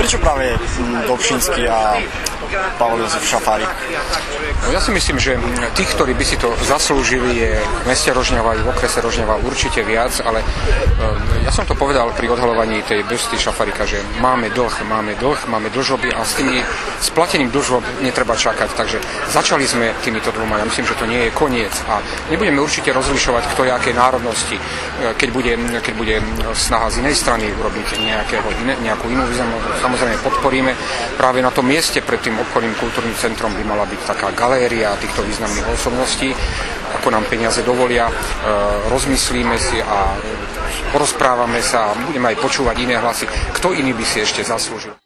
Prečo práve Dobšinský a Pavol Jozef Šafárik? No, ja si myslím, že tých, ktorí by si to zaslúžili, je v meste Rožňava i v okrese Rožňava určite viac, ale ja som to povedal pri odhalovaní tej busty Šafárika, že máme máme dlžoby a s platením dlžob netreba čakať, takže začali sme týmito dvoma, ja myslím, že to nie je koniec a nebudeme určite rozlišovať, kto je akej národnosti, keď bude snaha z inej strany urobiť nejakú inú význam, samozrejme podporíme. Práve na tom mieste pred tým obchodným kultúrnym centrom by mala byť taká galéria týchto významných osobností, ako nám peniaze dovolia, rozmyslíme si a porozprávame sa a budeme aj počúvať iné hlasy, kto iný by si ešte zaslúžil.